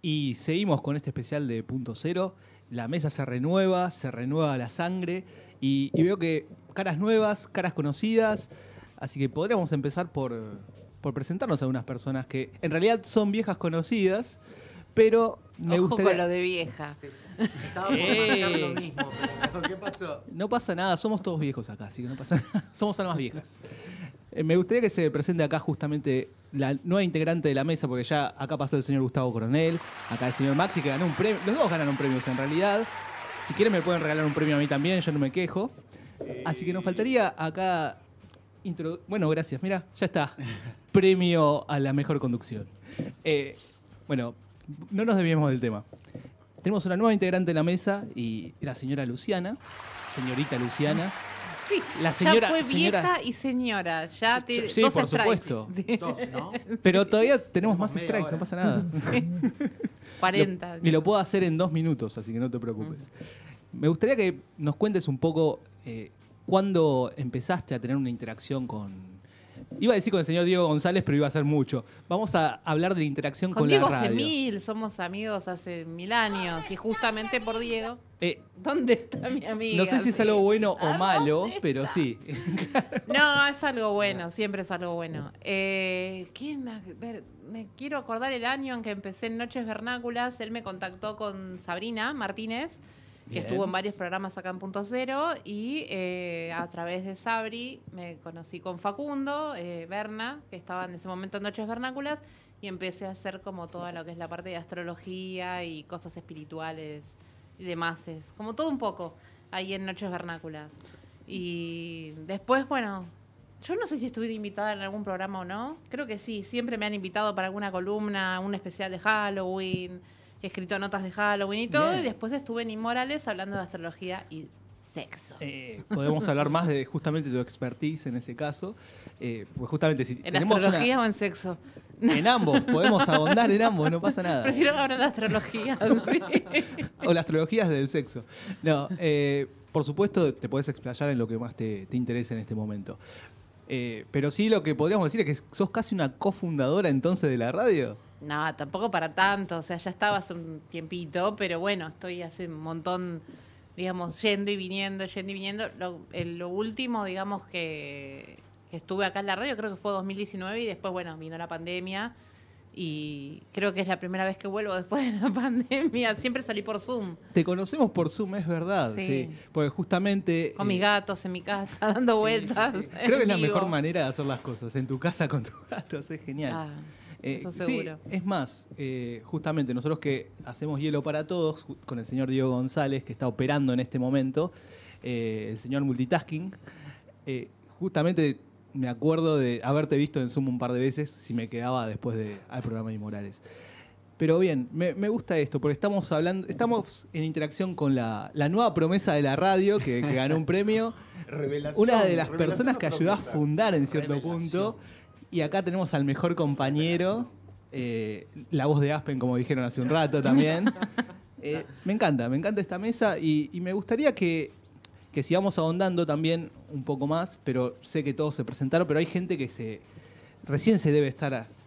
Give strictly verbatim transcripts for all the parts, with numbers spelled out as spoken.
Y seguimos con este especial de Punto Cero. La mesa se renueva, se renueva la sangre y, y veo que caras nuevas, caras conocidas. Así que podríamos empezar por, por presentarnos a unas personas que en realidad son viejas conocidas, pero me Ojo gustaría... con lo de vieja. Sí. Estaba por marcar lo mismo, pero ¿qué pasó? No pasa nada, somos todos viejos acá, así que no pasa nada. Somos almas viejas. Eh, me gustaría que se presente acá justamente la nueva integrante de la mesa, porque ya acá pasó el señor Gustavo Coronel, acá el señor Maxi, que ganó un premio. Los dos ganaron premios en realidad. Si quieren me pueden regalar un premio a mí también, yo no me quejo. Así que nos faltaría acá... Introdu- bueno, gracias, mira, ya está. Premio a la mejor conducción. Eh, bueno, no nos desviemos del tema. Tenemos una nueva integrante de la mesa y la señora Luciana, señorita Luciana. Sí, La señora, ya fue señora- vieja y señora. Ya Sí, tiene sí, dos por strikes. supuesto. Dos, ¿no? Pero todavía tenemos más media strikes, hora. no pasa nada. cuarenta. Lo- y lo puedo hacer en dos minutos, así que no te preocupes. Me gustaría que nos cuentes un poco eh, cuándo empezaste a tener una interacción con... Iba a decir con el señor Diego González, pero iba a ser mucho. Vamos a hablar de la interacción con, Con Diego la hace radio. mil, somos amigos hace mil años. Y justamente por Diego, Eh, ¿dónde está mi amiga? no sé si es Sí. algo bueno o ¿A malo, dónde pero está? sí. No, es algo bueno, siempre es algo bueno. Eh, ¿qué me, ver, me quiero acordar el año en que empecé en Noches Vernáculas. Él me contactó con Sabrina Martínez, que Bien. estuvo en varios programas acá en Punto Cero, y eh, a través de Sabri me conocí con Facundo, eh, Berna, que estaba en ese momento en Noches Vernáculas, y empecé a hacer como toda lo que es la parte de astrología y cosas espirituales y demás, es como todo un poco ahí en Noches Vernáculas. Y después, bueno, yo no sé si estuve invitada en algún programa o no, creo que sí, siempre me han invitado para alguna columna, un especial de Halloween. He escrito notas de Halloween y todo, Bien. y después estuve en Inmorales hablando de astrología y sexo. Eh, podemos hablar más de justamente tu expertise en ese caso. Eh, pues justamente si ¿En tenemos astrología una- o en sexo? En ambos, podemos ahondar en ambos, no pasa nada. Prefiero hablar de astrología, sí. O la astrología es del sexo. No, eh, por supuesto te podés explayar en lo que más te, te interese en este momento. Eh, pero sí lo que podríamos decir es que sos casi una cofundadora entonces de la radio. No, tampoco para tanto, o sea, ya estaba hace un tiempito, pero bueno, estoy hace un montón, digamos, yendo y viniendo, yendo y viniendo. Lo, el- lo último, digamos, que, que estuve acá en la radio, creo que fue dos mil diecinueve, y después, bueno, vino la pandemia, y creo que es la primera vez que vuelvo después de la pandemia. Siempre salí por Zoom, Te conocemos por Zoom, es verdad. Sí. Sí. Porque justamente... con eh, mis gatos en mi casa, dando vueltas. sí. Creo que es la en vivo. mejor manera de hacer las cosas. En tu casa con tus gatos, es genial. Ah, Eh, eso sí, seguro. es más, eh, justamente nosotros que hacemos Hielo para Todos, ju- con el señor Diego González, que está operando en este momento, eh, el señor Multitasking, eh, justamente me acuerdo de haberte visto en Zoom un par de veces, si me quedaba después del programa de Morales. Pero bien, me, me gusta esto, porque estamos hablando, estamos en interacción con la, la nueva promesa de la radio, que, que ganó un premio. Revelación. Una de las revelación personas o que ayudó a promesa. fundar en cierto Revelación. punto. Y acá tenemos al mejor compañero, eh, la voz de Aspen, como dijeron hace un rato también. Eh, me encanta, me encanta esta mesa y, y me gustaría que, que sigamos ahondando también un poco más, pero sé que todos se presentaron, pero hay gente que se recién se debe estar, a-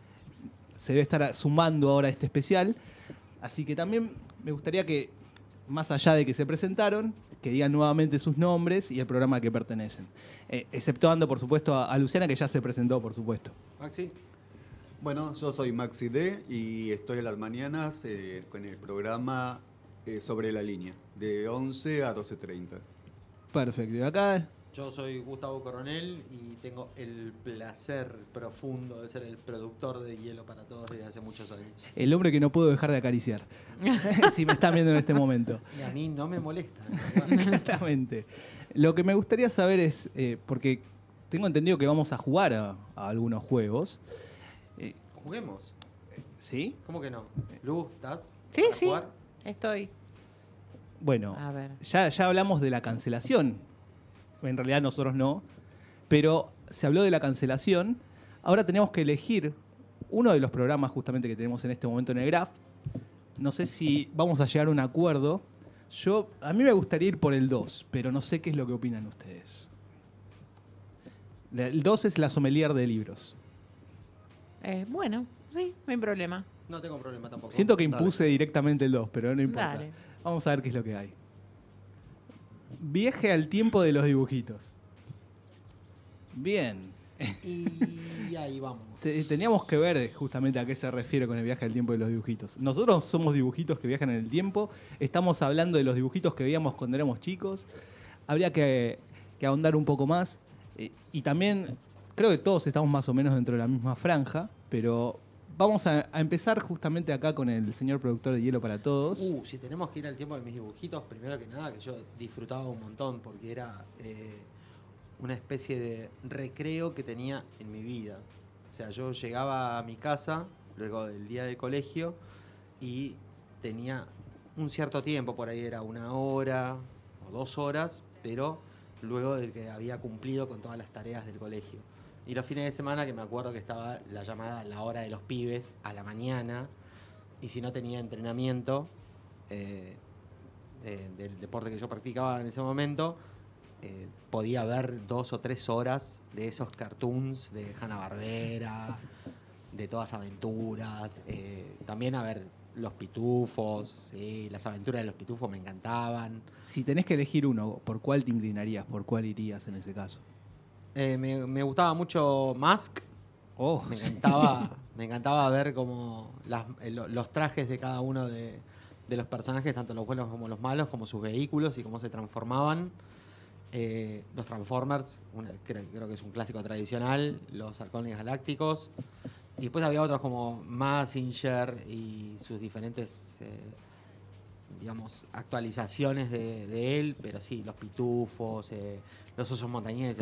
se debe estar a- sumando ahora a este especial. Así que también me gustaría que, más allá de que se presentaron, que digan nuevamente sus nombres y el programa al que pertenecen. Eh, exceptuando, por supuesto, a, a Luciana, que ya se presentó, por supuesto. Maxi. Bueno, yo soy Maxi D y estoy en las mañanas eh, con el programa eh, Sobre la Línea, de once a doce treinta. Perfecto. Y acá, Yo soy Gustavo Coronel y tengo el placer profundo de ser el productor de Hielo para Todos desde hace muchos años. el hombre que no puedo dejar de acariciar. Si me están viendo en este momento. Y a mí no me molesta. Exactamente. Lo que me gustaría saber es, eh, porque tengo entendido que vamos a jugar a, a algunos juegos. Eh, Juguemos. ¿Sí? ¿Cómo que no? Lu, ¿estás? Sí, para sí, jugar? estoy. Bueno, A ver. ya, ya hablamos de la cancelación. En realidad nosotros no. Pero se habló de la cancelación. Ahora tenemos que elegir uno de los programas justamente que tenemos en este momento en el Graph. No sé si vamos a llegar a un acuerdo. Yo, a mí me gustaría ir por el dos, pero no sé qué es lo que opinan ustedes. El dos es la sommelier de libros. Eh, bueno, sí, no hay problema. No tengo problema tampoco. Siento que Dale. impuse directamente el dos, pero no importa. Dale. Vamos a ver qué es lo que hay. Viaje al tiempo de los dibujitos. Bien. Y ahí vamos. Te- Teníamos que ver justamente a qué se refiere con el viaje al tiempo de los dibujitos. Nosotros somos dibujitos que viajan en el tiempo. Estamos hablando de los dibujitos que veíamos cuando éramos chicos. Habría que, que ahondar un poco más. Eh, y también creo que todos estamos más o menos dentro de la misma franja, pero vamos a, a empezar justamente acá con el señor productor de Hielo para Todos. Uh, si tenemos que ir al tiempo de mis dibujitos, primero que nada, que yo disfrutaba un montón porque era eh, una especie de recreo que tenía en mi vida. O sea, yo llegaba a mi casa luego del día de colegio y tenía un cierto tiempo, por ahí era una hora o dos horas, pero luego de que había cumplido con todas las tareas del colegio. Y los fines de semana, que me acuerdo que estaba la llamada la hora de los pibes a la mañana, y si no tenía entrenamiento eh, eh, del deporte que yo practicaba en ese momento, eh, podía ver dos o tres horas de esos cartoons de Hanna-Barbera, de todas aventuras, eh, también a ver los pitufos, sí, las aventuras de los pitufos me encantaban. Si tenés que elegir uno, ¿por cuál te inclinarías? ¿Por cuál irías en ese caso? Eh, me, me gustaba mucho Mask. Oh, Me sí. encantaba, me encantaba ver como las- eh, lo- los trajes de cada uno de, de los personajes, tanto los buenos como los malos, como sus vehículos y cómo se transformaban. Eh, los Transformers, una- creo, creo que es un clásico tradicional, los Halcones Galácticos. Y después había otros como Mazinger y sus diferentes, eh, digamos, actualizaciones de, de él, pero sí, los pitufos, eh, los osos montañeses.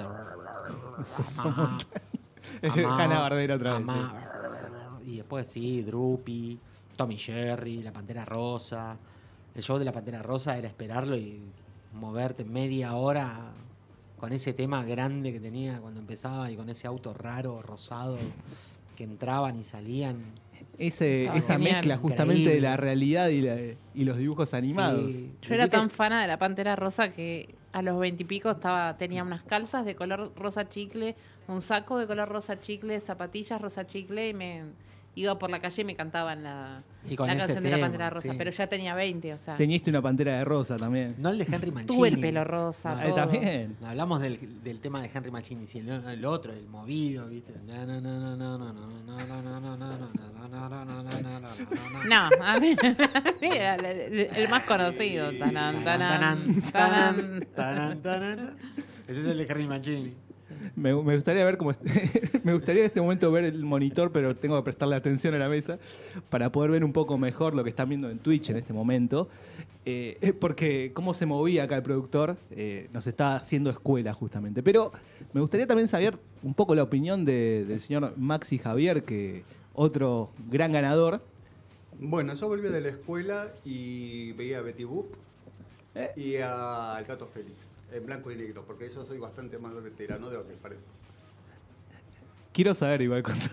Amá, Amá, Hanna-Barbera otra vez, Amá, Y después sí, Droopy, Tommy Jerry, la Pantera Rosa. El show de la Pantera Rosa era esperarlo y moverte media hora con ese tema grande que tenía cuando empezaba y con ese auto raro, rosado, que entraban y salían. Ese, Ah, esa genial. mezcla justamente Increíble. de la realidad y, la- y los dibujos animados. Sí. Yo era ¿Viste? tan fana de la Pantera Rosa que a los veintipico estaba, tenía unas calzas de color rosa chicle, un saco de color rosa chicle, zapatillas rosa chicle y me iba por la calle y me cantaban la, Y con la ese canción de la tema, Pantera Rosa, sí. pero ya tenía veinte, o sea, Teníiste una pantera de rosa también. No el de Henry Mancini. tuve el pelo rosa, No, Eh, todo. también. Hablamos del, del tema de Henry Mancini, si el, el otro, el movido, ¿viste? No, no, no, no, no, no, no, no, no, no, no, no, no, no, no, no, no, no. No, a mí, a mí era el, el- el más conocido. Tanan, tanan, tanan. tanan, tanan. Ese es el de Henry Mancini. Me, me gustaría ver cómo est- me gustaría en este momento ver el monitor, pero tengo que prestarle atención a la mesa para poder ver un poco mejor lo que están viendo en Twitch en este momento. Eh, eh, porque cómo se movía acá el productor eh, nos está haciendo escuela justamente. Pero me gustaría también saber un poco la opinión de- del señor Maxi Javier, que otro gran ganador. Bueno, yo volví de la escuela y veía a Betty Boop Eh. y a- al Gato Félix, en blanco y negro, porque yo soy bastante más veterano de lo que parezco. Quiero saber igual cuántos.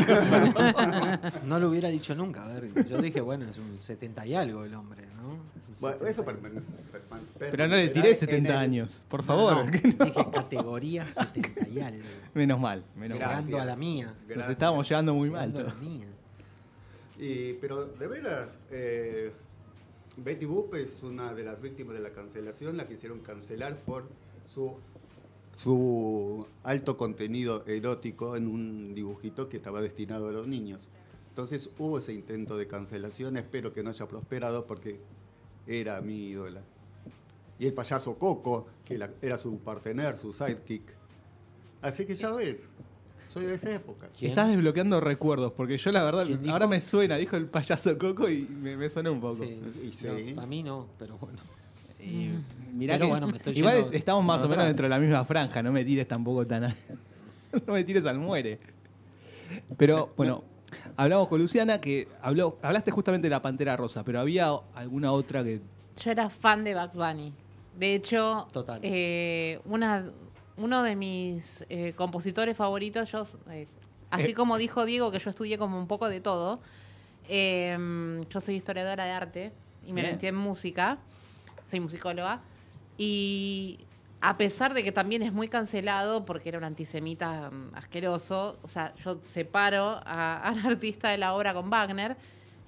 No lo hubiera dicho nunca. A ver, yo dije, bueno, es un setenta y algo el hombre, ¿no? Bueno, eso permanece. perman- Pero no le permanecerá tiré en setenta el- años, por No, favor. no, dije categoría setenta y algo. Menos mal, menos mal. Gracias. Llegando a la mía. Nos Gracias. estábamos llevando muy mal. Llegando a todos. la mía. Y, pero de veras, eh, Betty Boop es una de las víctimas de la cancelación, la quisieron cancelar por su, su alto contenido erótico en un dibujito que estaba destinado a los niños. Entonces hubo ese intento de cancelación, espero que no haya prosperado porque era mi ídola. Y el payaso Coco, que la- era su partener, su sidekick. Así que ya ves, soy de esa época. ¿Quién? Estás desbloqueando recuerdos, porque yo la verdad, ¿Quién dijo? ahora me suena, dijo el payaso Coco y me, me suena un poco. Sí. Y sí. No, a mí no, pero bueno. Y mirá Pero que- bueno, me estoy igual yendo estamos más para o menos atrás. dentro de la misma franja, no me tires tampoco tan... a- no me tires al muere. Pero bueno, hablamos con Luciana, que habló, hablaste justamente de la Pantera Rosa, pero había alguna otra que... Yo era fan de Bugs Bunny. De hecho, Total. eh, una, uno de mis eh, compositores favoritos, yo, eh, así Eh. como dijo Diego, que yo estudié como un poco de todo, eh, yo soy historiadora de arte y me Bien. metí en música, soy musicóloga, y a pesar de que también es muy cancelado porque era un antisemita mm, asqueroso, o sea, yo separo a- al artista de la obra con Wagner,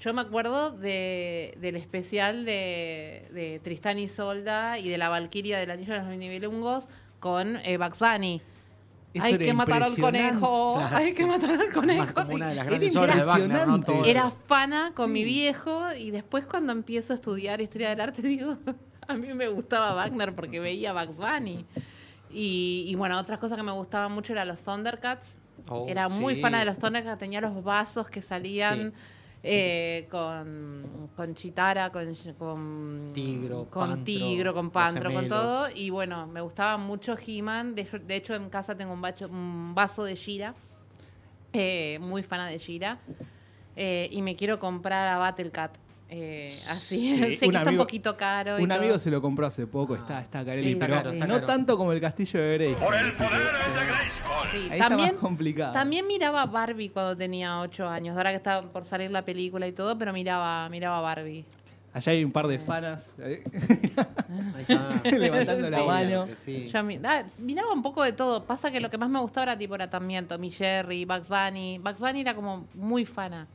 Yo me acuerdo de, del especial de, de Tristán y Isolda y de la Valquiria del Anillo de los Nibelungos con eh, Bugs Bunny. Eso Hay era que matar al impresionante. conejo, Claro, hay sí. que matar al conejo. Más como una de las Era grandes obras de Wagner, ¿no? impresionante. Todo Era eso. fana con mi Sí. viejo y después cuando empiezo a estudiar historia del arte digo, a mí me gustaba Wagner porque veía Bugs Bunny. Y, y bueno, otras cosas que me gustaban mucho eran los Thundercats. Oh, Era muy sí. fana de los Thundercats, tenía los vasos que salían Sí. eh, con, con Chitara, con, con Tigro, con Pantro, Tigro, con los Pantro, con gemelos. todo. Y bueno, me gustaba mucho He-Man. De, de hecho, en casa tengo un, bacho- un vaso de She-Ra. Eh, muy fana de She-Ra. Eh, y me quiero comprar a Battlecat. Eh, así, Sí, sé un que está un amigo- poquito caro. y Un todo. amigo se lo compró hace poco, está, está Carelli, Sí, pero está caro, está no caro. tanto como el castillo de Grey. Por el poder de Grayskull. Sí, Ahí está también, más complicado. también miraba Barbie cuando tenía ocho años. Ahora que está por salir la película y todo, pero miraba, miraba Barbie. Allá hay un par de fanas. eh, Ahí está. Levantando la Sí, mano. que sí. Yo mi- ah, miraba un poco de todo. Pasa que lo que más me gustaba era tipo era también Tommy Jerry, Bugs Bunny. Bugs Bunny era como muy fana.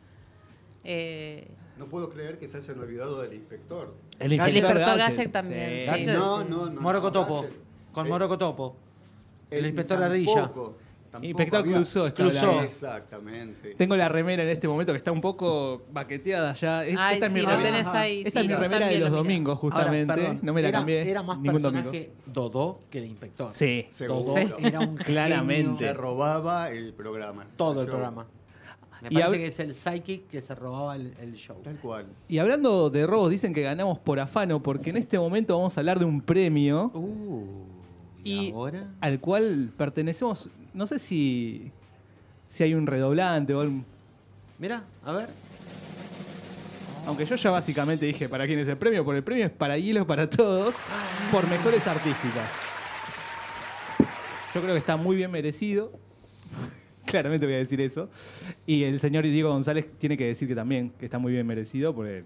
Eh, No puedo creer que se hayan olvidado del inspector. El El inspector Gadget. Gadget también, Sí. sí. Gadget. No, no, no. Morocotopo. Gadget. Con Eh, Morocotopo. El eh, inspector tampoco, Ardilla. tampoco Inspector había- Clouseau está Clouseau. hablando. Exactamente. Tengo la remera en este momento que está un poco baqueteada ya. Es- Ay, Esta es mi sí, lo remera. tenés ahí. Esta sí, es mi yo remera de también los lo miré. domingos, Ahora, justamente. perdón, no me la era, cambié. Era más ningún domingo. personaje Dodó que el inspector. Sí. Seguro. Dodó era un Claramente. genio. Se robaba el programa. Todo el Yo- programa. Me Y parece hab- que es el psychic que se robaba el, el show. Tal cual. Y hablando de robos, dicen que ganamos por afano, porque en este momento vamos a hablar de un premio Uh, y ¿y ahora? al cual pertenecemos. No sé si, si hay un redoblante o algún. Mira, a ver. Aunque yo ya básicamente dije para quién es el premio, porque el premio es para Hielo para Todos, por mejores artísticas. Yo creo que está muy bien merecido. Claramente voy a decir eso. Y el señor Diego González tiene que decir que también, que está muy bien merecido, porque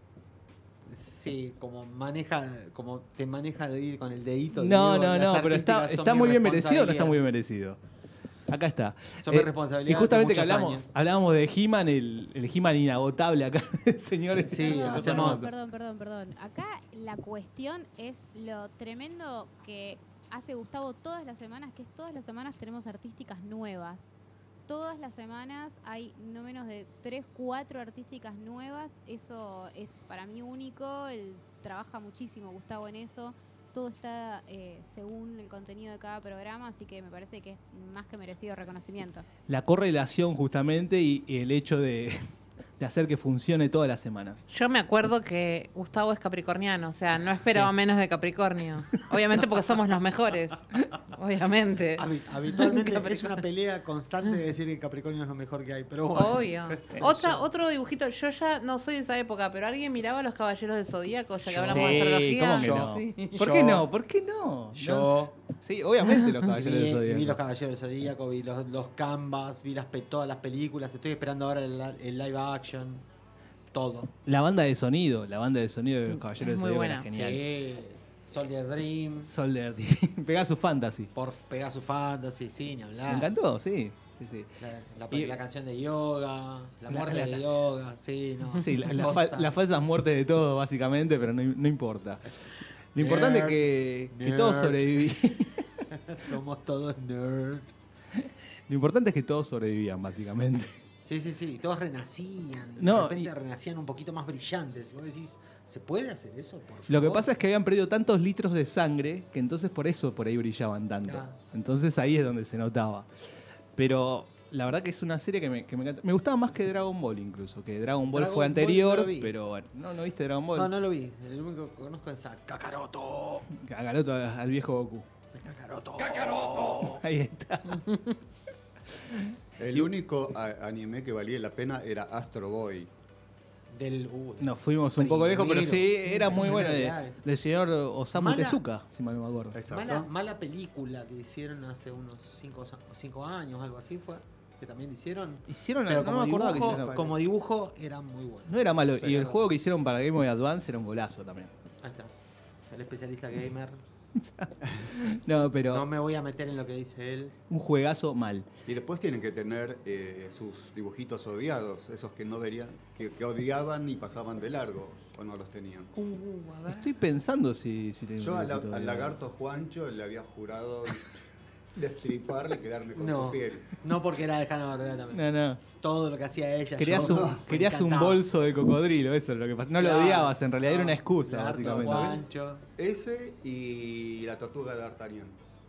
Sí, como maneja, como te maneja de ir con el dedito. no, digo, no, las no, pero está, artísticas son está mi muy bien merecido o no está muy responsabilidad. bien merecido. Acá está. Son mi Eh, responsabilidad Y justamente hace que muchos hablamos, años. hablábamos de He-Man, el, el He-Man inagotable acá, señores. Sí, Perdón, hacemos- Perdón, perdón, perdón. Acá la cuestión es lo tremendo que hace Gustavo todas las semanas, que es todas las semanas tenemos artísticas nuevas. Todas las semanas hay no menos de tres, cuatro artísticas nuevas. Eso es para mí único. Él trabaja muchísimo, Gustavo, en eso. Todo está eh, según el contenido de cada programa, así que me parece que es más que merecido reconocimiento. La correlación justamente y, y el hecho de, de hacer que funcione todas las semanas. Yo me acuerdo que Gustavo es capricorniano, o sea, no esperaba Sí. menos de Capricornio. Obviamente porque somos los mejores. Obviamente. Habi- Habitualmente Capricornio. es una pelea constante de decir que Capricornio es lo mejor que hay, pero bueno. Obvio. qué sé Otra, yo. otro dibujito, yo ya no soy de esa época, pero ¿alguien miraba a los Caballeros del Zodíaco ya que hablamos Sí, de astrología? ¿cómo que Yo. no? Sí. ¿Por Yo- qué no? ¿Por qué no? Yo- No- Sí, obviamente los caballeros vi, del Zodíaco. vi los Caballeros del Zodíaco, vi los, los canvas, vi las, pe- todas las películas. Estoy esperando ahora el, el live action. Todo. La banda de sonido, la banda de sonido de los caballeros Es del muy Zodíaco buena. era genial. Sí. Soldier Dream, Soldier Pegasus Fantasy. por Pegasus Fantasy, sí, ni hablar. Me encantó, sí. sí, sí. La, la- Y- la canción de yoga, la La- muerte la de canción. yoga, sí, no. Sí, la- la cosa. fal- las falsas muertes de todo, básicamente, pero no, no importa. Lo importante es que, que Nerd. todos sobrevivían. Somos todos nerds. Lo importante es que todos sobrevivían, básicamente. Sí, sí, sí, todos renacían. Y No, de repente y- renacían un poquito más brillantes. Y vos decís, ¿se puede hacer eso? Por favor? Lo que pasa es que habían perdido tantos litros de sangre que entonces por eso por ahí brillaban tanto. Ah. Entonces ahí es donde se notaba. Pero la verdad que es una serie que me, que me encanta. Me gustaba más que Dragon Ball incluso, que Dragon Ball Dragon fue Ball anterior, no lo vi. pero bueno, no, ¿no viste Dragon Ball? No, no lo vi. El único que conozco es a Kakaroto. Kakaroto al al viejo Goku. Kakaroto. Ahí está. El único a- anime que valía la pena era Astro Boy. Del, uh, Nos fuimos un poco lejos, pero Primero. sí, era muy Primero bueno. que de- hay. del señor Osamu Mala- Tezuka, si mal no me acuerdo. Exacto. mala, mala película que hicieron hace unos cinco años, algo así fue. Que también hicieron. Hicieron, Pero no como, me acordaba que dibujo, hicieron. como dibujo era muy bueno. No era malo. Sí, Y el era- juego que hicieron para Game Boy Advance era un golazo también. Ahí está. El especialista gamer. No, pero No me voy a meter en lo que dice él. un juegazo mal. Y después tienen que tener eh, sus dibujitos odiados, esos que no verían, que, que odiaban y pasaban de largo, o no los tenían. Uh, a ver. Estoy pensando si, si tengo Yo un al, dibujito al de- lagarto Juancho le había jurado destriparle y quedarme con No, su piel. no porque era de Hanna-Barbera también. No, no. Todo lo que hacía ella. Querías yo, un, me querías un encantaba. bolso de cocodrilo, eso es lo que pasa. No lo Claro, odiabas, en realidad era no, una excusa, Lagarto básicamente. Juancho. Ese y la tortuga de D'Artagnan.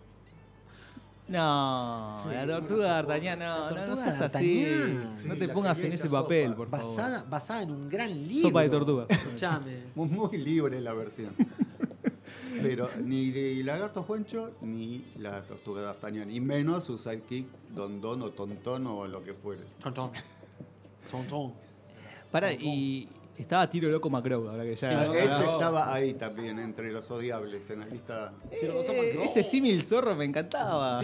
No, Sí, la una tortuga de sopa. D'Artagnan, no, La no, no tortuga seas de así. D'Artagnan. No Sí, te la pongas quería en hecha ese papel, sopa. por favor. Basada, basada en un gran libro. Sopa de tortuga. Escuchame. Muy, muy libre la versión. Pero ni de Lagarto Juancho ni la tortuga de D'Artagnan, y menos su sidekick Don Don o Tontón o lo que fuere. Tontón. Tontón. Para, y estaba Tiro Loco Macrow, ahora que ya. Claro, ¿no? ese Ah, estaba ahí también, entre los odiables, en la lista. eh, ese símil zorro me encantaba.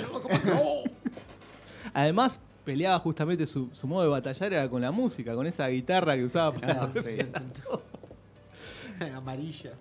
Además, peleaba justamente su, su modo de batallar era con la música, con esa guitarra que usaba para Ah, sí. Amarilla.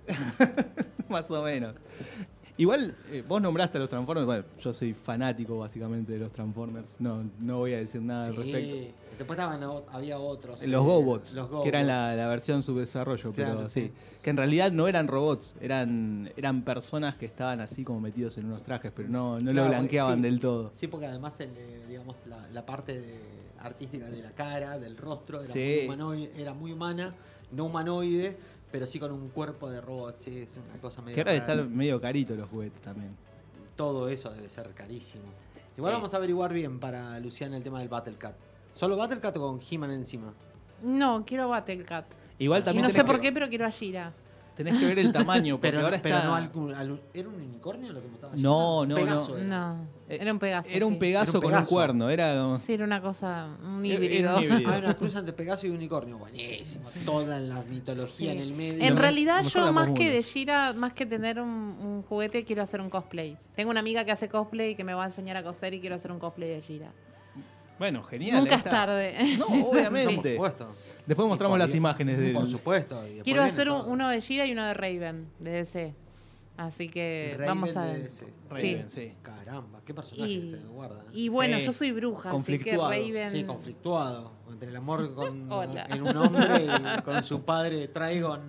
más o menos. Igual, eh, vos nombraste a los Transformers. Bueno, yo soy fanático básicamente de los Transformers. No, no voy a decir nada al respecto. Sí. Después estaban, o- había otros. Los eh, GoBots, los que eran la, GoBots. la versión subdesarrollo, pero Claro, sí. sí. Que en realidad no eran robots, eran, eran personas que estaban así como metidos en unos trajes, pero no, no Claro, lo blanqueaban sí. del todo. Sí, porque además el, eh, digamos, la, la parte de- artística de la cara, del rostro, era, Sí. muy, humanoide, era muy humana, no humanoide, pero sí con un cuerpo de robot. Sí, es una cosa medio Que ahora rara. están medio caritos los juguetes también. Todo eso debe ser carísimo. Igual Sí. vamos a averiguar bien para Luciana el tema del Battle Cat. ¿Solo Battle Cat o con He-Man encima? No, quiero Battlecat. Igual Y también no tenés sé que- por qué, pero quiero a Shira. Tenés que ver el tamaño, porque Pero, ahora pero está... no al- al- ¿era un unicornio lo que montaba? No, Un no, Pegaso no. era. No, Eh, era un Pegaso. Era un sí. Pegaso Era un con Pegaso. un cuerno, era como... Sí, era una cosa, un Era- híbrido. era un híbrido. Ah, una cruz entre Pegaso y unicornio. Buenísimo. Toda la mitología Sí. en el medio. En Lo realidad mejor yo de ambos más que de mundos. Shira, más que tener un, un juguete, quiero hacer un cosplay. Tengo una amiga que hace cosplay que me va a enseñar a coser y quiero hacer un cosplay de Shira. Bueno, genial. Nunca ahí es está. tarde. No, Por obviamente. supuesto. Después Y mostramos por- las imágenes de... Por supuesto. y después Quiero viene hacer un- todo. uno de Shira y uno de Raven, de D C. Así que Raven vamos a de ver. D C. Sí. Raven, sí. Caramba, qué personaje Y, se me guarda. ¿eh? y bueno, Sí. yo soy bruja, así que Conflictuado. Raven... Sí, conflictuado. Entre el amor con, Hola. en un hombre y con su padre Trigon.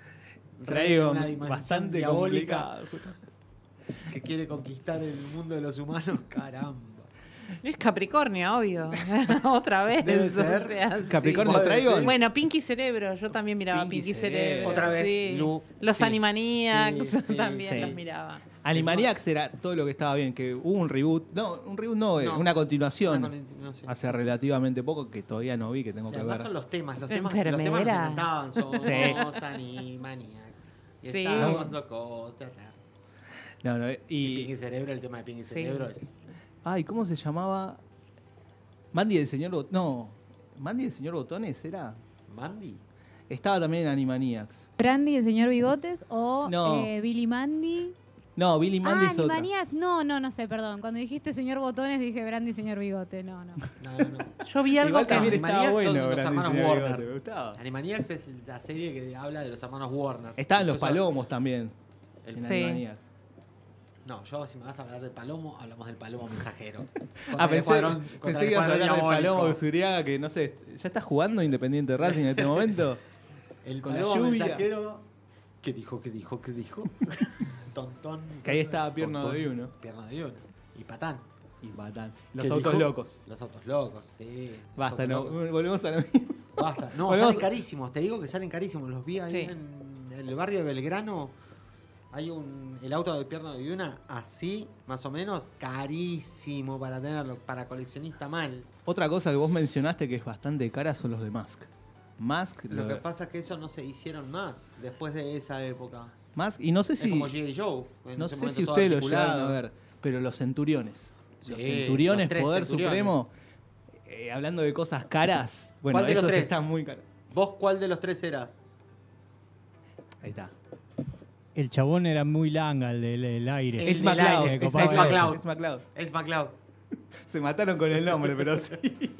Rey de Traigo una dimensión bastante diabólica complicado. que quiere conquistar el mundo de los humanos. Caramba. Es Capricornio, obvio. Otra vez. Debe o ser. sea, sí. Capricornio Puede traigo. ser. Bueno, Pinky Cerebro, yo también miraba Pinky Pinky, Cerebro. Cerebro. Otra vez, sí. Lu. Los Sí. Animaniacs Sí, sí, también sí. los miraba. Animaniacs era todo lo que estaba bien, que hubo un reboot, no, un reboot no, eh, No. una continuación Una continuación. hace relativamente poco que todavía no vi, que tengo Y que además ver. son los temas, los temas, los temas nos Enfermera. encantaban. Somos Sí. Animaniacs. Y Sí. estamos locos de hacer. No, no, Y y, Pinky Cerebro, el tema de Pinky Sí. Cerebro es. ay, ¿cómo se llamaba? Mandy el señor Bot- no, Mandy el señor Botones era. ¿Mandy? Estaba también en Animaniacs. Brandy, el señor Bigotes o No. eh, Billy Mandy. No, Billy Mandy Ah, es otra. Animaniacs. No, no, no sé, perdón. Cuando dijiste señor Botones dije Brandy, señor Bigote. No, no. No, no, no. Yo vi algo Igual que... también Animaniacs estaba son bueno, los Brandy, hermanos señor Warner. Bigote, me gustaba. Animaniacs es la serie que habla de los hermanos Warner. Estaban los Incluso- palomos también El- en Sí. Animaniacs. No, yo si me vas a hablar del palomo, hablamos del palomo mensajero. Ah, Contra el pensé, escuadrón- pensé contra que el ibas a escuadrón hablar del diabólico. Palomo Zuriaga, que no sé, ¿ya estás jugando Independiente Racing en este momento? El con la palomo lluvia. mensajero. ¿Qué dijo? ¿Qué dijo? ¿Qué dijo? Tontón. Que ahí estaba Pierna Tontón, de uno. Pierna de uno. Y patán. Y Batán. Los ¿Qué autos dijo? locos. Los autos locos, sí. los Basta, autos no, locos. volvemos a lo mismo. Basta. No, Volvemos- salen carísimos. Te digo que salen carísimos. Los vi ahí Sí. en el barrio de Belgrano. Hay un el auto de Pierna de una así, más o menos, carísimo para tenerlo, para coleccionista mal. Otra cosa que vos mencionaste que es bastante cara son los de Mask. Mask, Lo lo- que pasa es que eso no se hicieron más después de esa época. Mask, y no sé Es si, como G I. Joe. en no ese sé momento si todo ustedes lo articulado. llegaron a ver, pero los centuriones. Los Sí, centuriones, los tres poder centuriones. supremo. eh, hablando de cosas caras, bueno, ¿Cuál de los esos tres? están muy caros. ¿Vos cuál de los tres eras? Ahí está. El chabón era muy langa, el del el aire. El Es del McCloud. aire, Es que copaba McCloud. eso. Es McCloud. Es McCloud. Se mataron con el nombre, pero sí.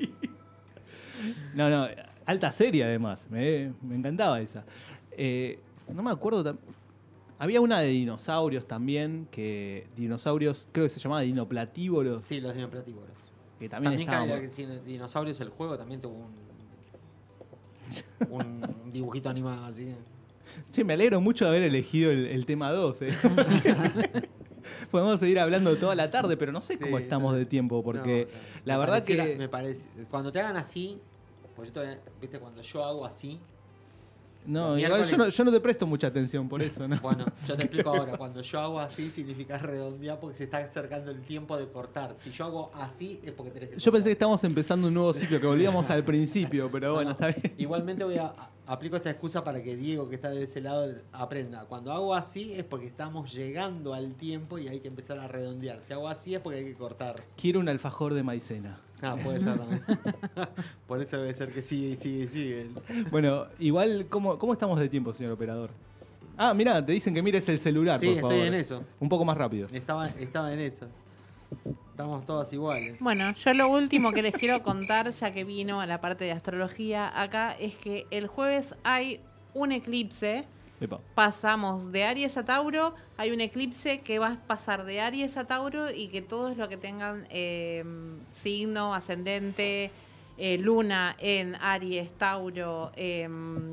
No, no, alta serie además. Me, me encantaba esa. Eh, no me acuerdo. tam- Había una de dinosaurios también, que dinosaurios, creo que se llamaba dinoplatívoros, Sí, los dinoplatívoros. que también, También estaban cada bu- que sí, Dinosaurios, el juego también tuvo un, un dibujito animado así. Che, me alegro mucho de haber elegido el, el tema dos. ¿eh? Podemos seguir hablando toda la tarde, pero no sé cómo Sí, estamos no. de tiempo, porque No, no. la Me verdad pareciera- que... Me parece, cuando te hagan así, pues yo todavía, viste, cuando yo hago así, No, los igual yo miércoles- no, yo no te presto mucha atención por eso, ¿no? bueno, yo te explico ahora, cuando yo hago así significa redondear porque se está acercando el tiempo de cortar. Si yo hago así es porque tenés que Yo pensé que cortar. estábamos empezando un nuevo ciclo, que volvíamos al principio, pero No, bueno, no. está bien. Igualmente voy a, a- aplico esta excusa para que Diego, que está de ese lado, aprenda. Cuando hago así es porque estamos llegando al tiempo y hay que empezar a redondear. Si hago así es porque hay que cortar. Quiero un alfajor de maicena. Ah, puede ser también. Por eso debe ser que sigue y sigue y sigue. Bueno, igual, ¿cómo, cómo estamos de tiempo, señor operador? Ah, mirá, te dicen que mires el celular, Sí, por estoy favor. en eso. Un poco más rápido. Estaba, estaba en eso. Estamos todas iguales. Bueno, yo lo último que les quiero contar, ya que vino a la parte de astrología acá, es que el jueves hay un eclipse. Epa. Pasamos de Aries a Tauro, hay un eclipse que va a pasar de Aries a Tauro y que todos los que tengan eh, signo ascendente, eh, luna en Aries, Tauro, eh,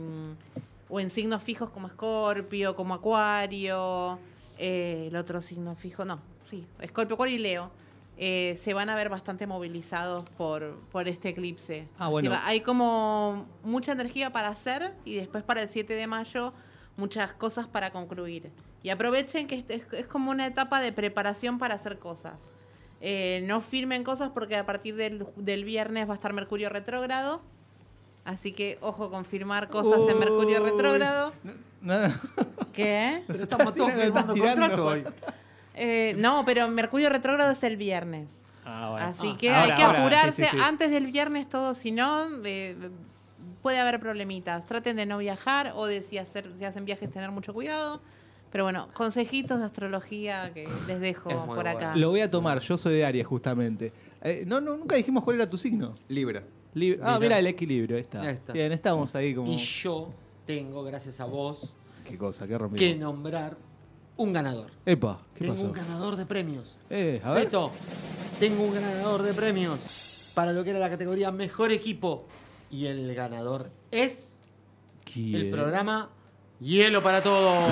o en signos fijos como Escorpio, como Acuario, eh, el otro signo fijo, no, sí, Escorpio, Acuario y Leo, eh, se van a ver bastante movilizados por, por este eclipse. Ah, Así bueno. va- hay como mucha energía para hacer y después para el siete de mayo muchas cosas para concluir. Y aprovechen que este es, es como una etapa de preparación para hacer cosas. Eh, no firmen cosas porque a partir del, del viernes va a estar Mercurio retrógrado. Así que ojo con firmar cosas en Mercurio Uy. retrógrado. No, no. ¿Qué? Pero estamos todos tirando, firmando estás tirando. contrato hoy. Eh, no, pero Mercurio retrógrado es el viernes. Ah, bueno. Así Ah, que ahora, hay que ahora, apurarse sí, sí, sí. antes del viernes todo, si no, eh, puede haber problemitas. Traten de no viajar o de si, hacer, si hacen viajes tener mucho cuidado. Pero bueno, consejitos de astrología que les dejo Es muy por acá. bueno. Lo voy a tomar, yo soy de Aries justamente. Eh, no, no, nunca dijimos cuál era tu signo. Libra. Lib- ah, Mira. mira el equilibrio, ahí está. Ahí está. Bien, estamos ahí como... Y yo tengo, gracias a vos, Qué cosa, qué rompimos. que nombrar un ganador. Epa, ¿qué tengo pasó? un ganador de premios. Eh, a ver. Beto, tengo un ganador de premios para lo que era la categoría Mejor Equipo. Y el ganador es ¿Quién? el programa Hielo para Todos.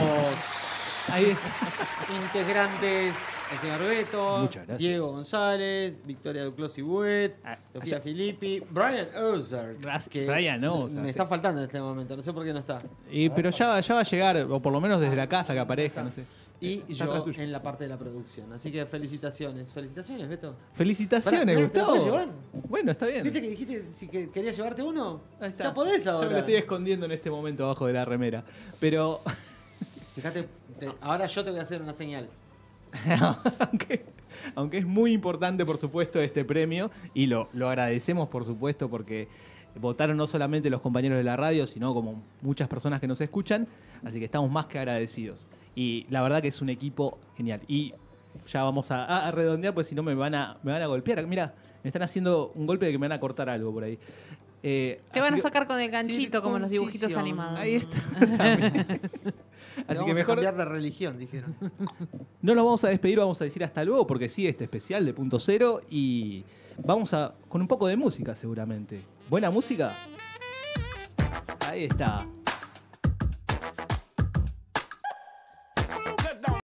Ahí está. Integrantes, el señor Beto, Muchas gracias. Diego González, Victoria Duclos y Buet, Ah, Sofía ayer- Filippi, Brian Ozer. Gracias, Brian Ozer, Me sí. está faltando en este momento, no sé por qué no está. Y, pero ya, ya va a llegar, o por lo menos desde la casa que aparezca, no sé. Y Está atrás yo tuyo. en la parte de la producción. Así que felicitaciones. Felicitaciones, Beto. Felicitaciones, Pará, ¿te lo Gustavo. puedo llevar? Bueno, está bien. ¿Viste que dijiste si que querías llevarte uno? Ahí está. Ya podés ahora. Yo me lo estoy escondiendo en este momento abajo de la remera. Pero, Fíjate, te- ahora yo te voy a hacer una señal. aunque, aunque es muy importante, por supuesto, este premio, y lo, lo agradecemos, por supuesto, porque votaron no solamente los compañeros de la radio, sino como muchas personas que nos escuchan, así que estamos más que agradecidos. Y la verdad que es un equipo genial. Y ya vamos a, a redondear, pues si no me van a, me van a golpear. Mira, me están haciendo un golpe de que me van a cortar algo por ahí. Eh, Te van así a que- sacar con el ganchito como en los dibujitos Circuncisión. animados. Ahí está. También. Le Así vamos que a mejor cambiar de religión, dijeron. no nos vamos a despedir, vamos a decir hasta luego porque sigue este especial de Punto Cero y vamos a con un poco de música seguramente. ¿Buena música? Ahí está.